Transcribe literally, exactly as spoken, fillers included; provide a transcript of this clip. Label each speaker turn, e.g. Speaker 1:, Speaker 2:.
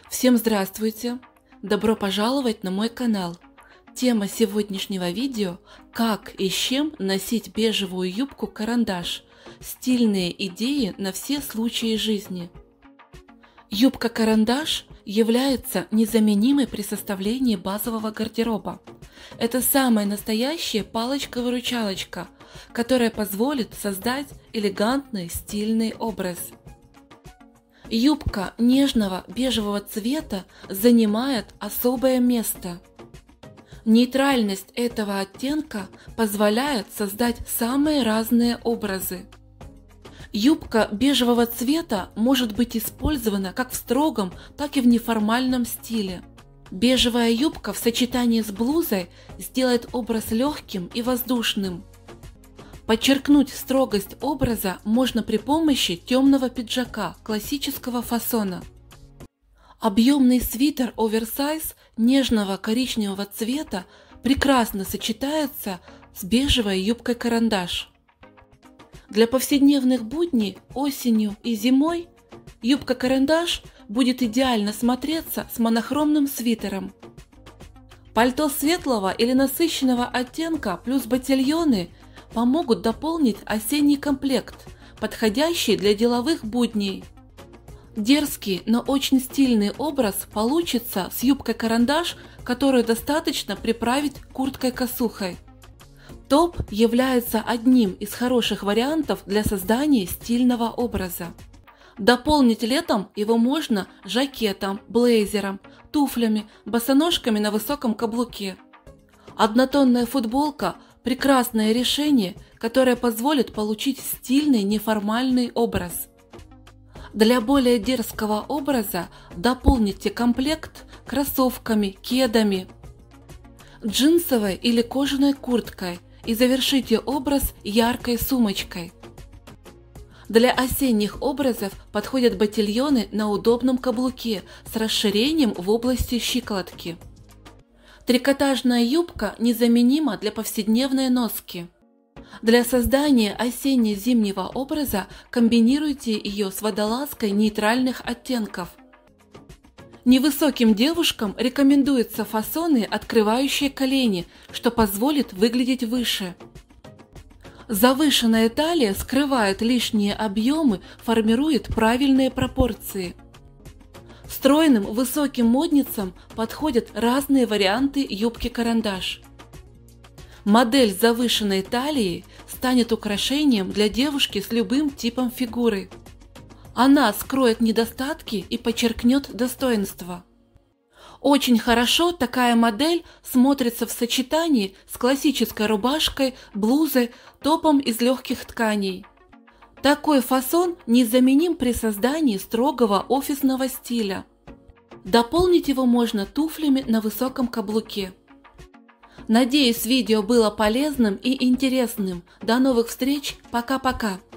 Speaker 1: Всем здравствуйте! Добро пожаловать на мой канал. Тема сегодняшнего видео – как и с чем носить бежевую юбку-карандаш. Стильные идеи на все случаи жизни. Юбка-карандаш является незаменимой при составлении базового гардероба. Это самая настоящая палочка-выручалочка, которая позволит создать элегантный стильный образ. Юбка нежного бежевого цвета занимает особое место. Нейтральность этого оттенка позволяет создать самые разные образы. Юбка бежевого цвета может быть использована как в строгом, так и в неформальном стиле. Бежевая юбка в сочетании с блузой сделает образ легким и воздушным. Подчеркнуть строгость образа можно при помощи темного пиджака классического фасона. Объемный свитер оверсайз нежного коричневого цвета прекрасно сочетается с бежевой юбкой-карандаш. Для повседневных будней осенью и зимой юбка-карандаш будет идеально смотреться с монохромным свитером. Пальто светлого или насыщенного оттенка плюс ботильоны помогут дополнить осенний комплект, подходящий для деловых будней. Дерзкий, но очень стильный образ получится с юбкой-карандаш, которую достаточно приправить курткой-косухой. Топ является одним из хороших вариантов для создания стильного образа. Дополнить летом его можно жакетом, блейзером, туфлями, босоножками на высоком каблуке. Однотонная футболка – прекрасное решение, которое позволит получить стильный неформальный образ. Для более дерзкого образа дополните комплект кроссовками, кедами, джинсовой или кожаной курткой и завершите образ яркой сумочкой. Для осенних образов подходят ботильоны на удобном каблуке с расширением в области щиколотки. Трикотажная юбка незаменима для повседневной носки. Для создания осенне-зимнего образа комбинируйте ее с водолазкой нейтральных оттенков. Невысоким девушкам рекомендуются фасоны, открывающие колени, что позволит выглядеть выше. Завышенная талия скрывает лишние объемы, формирует правильные пропорции. Стройным высоким модницам подходят разные варианты юбки-карандаш. Модель с завышенной талией станет украшением для девушки с любым типом фигуры. Она скроет недостатки и подчеркнет достоинства. Очень хорошо такая модель смотрится в сочетании с классической рубашкой, блузой, топом из легких тканей. Такой фасон незаменим при создании строгого офисного стиля. Дополнить его можно туфлями на высоком каблуке. Надеюсь, видео было полезным и интересным. До новых встреч, пока-пока!